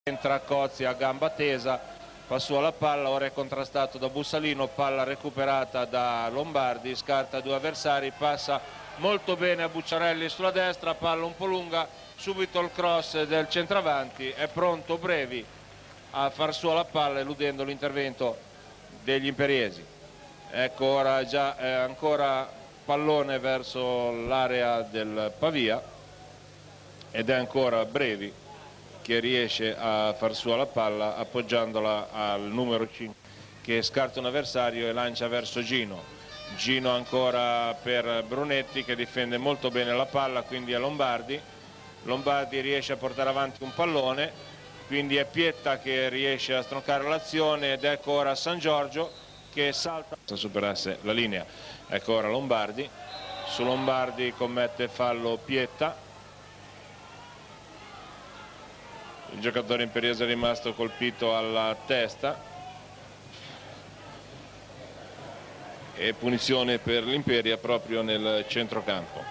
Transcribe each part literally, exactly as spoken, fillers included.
entra Cozzi a gamba tesa, passò alla palla, ora è contrastato da Bussalino, palla recuperata da Lombardi, scarta due avversari, passa molto bene a Bucciarelli sulla destra, palla un po' lunga, subito il cross del centravanti, è pronto Brevi a far sua la palla eludendo l'intervento degli imperiesi. Ecco ora già eh, ancora pallone verso l'area del Pavia ed è ancora Brevi che riesce a far sua la palla appoggiandola al numero cinque che scarta un avversario e lancia verso Gino. Gino ancora per Brunetti che difende molto bene la palla, quindi è Lombardi. Lombardi riesce a portare avanti un pallone, quindi è Pietta che riesce a stroncare l'azione ed ecco ora San Giorgio che salta se superasse la linea. Ecco ora Lombardi, su Lombardi commette fallo Pietta. Il giocatore imperiese è rimasto colpito alla testa e punizione per l'Imperia proprio nel centrocampo.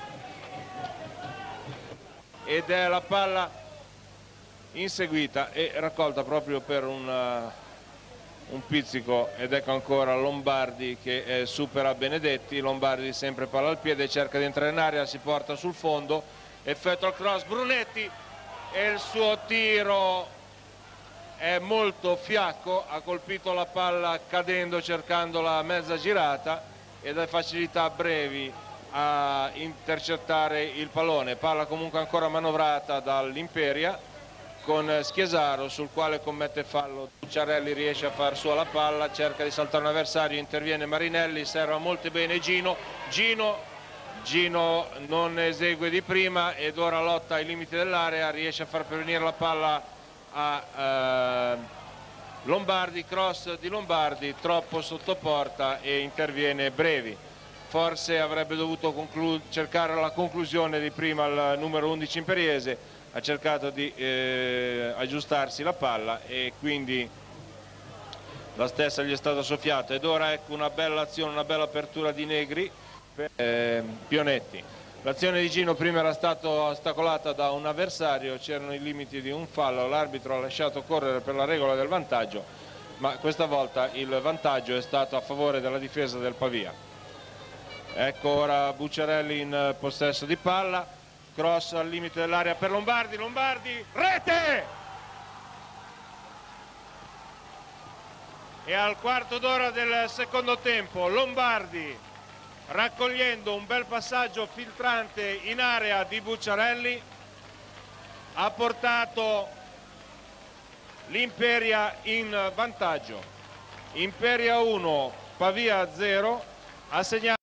Ed è la palla inseguita e raccolta proprio per un, uh, un pizzico ed ecco ancora Lombardi che eh, supera Benedetti. Lombardi sempre palla al piede, cerca di entrare in area, si porta sul fondo, effettua il cross Brunetti e il suo tiro è molto fiacco, ha colpito la palla cadendo cercando la mezza girata ed ha facilità Brevi a intercettare il pallone. Palla comunque ancora manovrata dall'Imperia con Schiesaro sul quale commette fallo. Bucciarelli riesce a far sua la palla, cerca di saltare un avversario, interviene Marinelli, serva molto bene Gino. Gino Gino non esegue di prima ed ora lotta ai limiti dell'area, riesce a far pervenire la palla a eh, Lombardi, cross di Lombardi, troppo sotto porta e interviene Brevi. Forse avrebbe dovuto cercare la conclusione di prima il numero undici imperiese, ha cercato di eh, aggiustarsi la palla e quindi la stessa gli è stata soffiata ed ora ecco una bella azione, una bella apertura di Negri. Eh, Pionetti. L'azione di Gino prima era stata ostacolata da un avversario, c'erano i limiti di un fallo, l'arbitro ha lasciato correre per la regola del vantaggio, ma questa volta il vantaggio è stato a favore della difesa del Pavia. Ecco ora Bucciarelli in possesso di palla, cross al limite dell'area per Lombardi, Lombardi, rete! E al quarto d'ora del secondo tempo Lombardi, raccogliendo un bel passaggio filtrante in area di Bucciarelli, ha portato l'Imperia in vantaggio. Imperia uno, Pavia zero, ha segnato